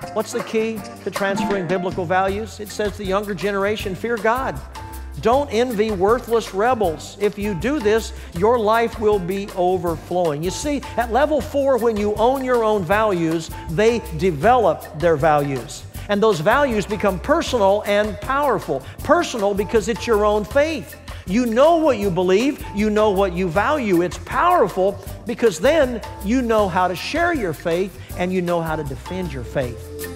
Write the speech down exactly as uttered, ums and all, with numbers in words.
What's the key to transferring biblical values? It says the younger generation fear God. Don't envy worthless rebels. If you do this, your life will be overflowing. You see, at level four, when you own your own values, they develop their values. And those values become personal and powerful. Personal because it's your own faith. You know what you believe, you know what you value. It's powerful because then you know how to share your faith and you know how to defend your faith.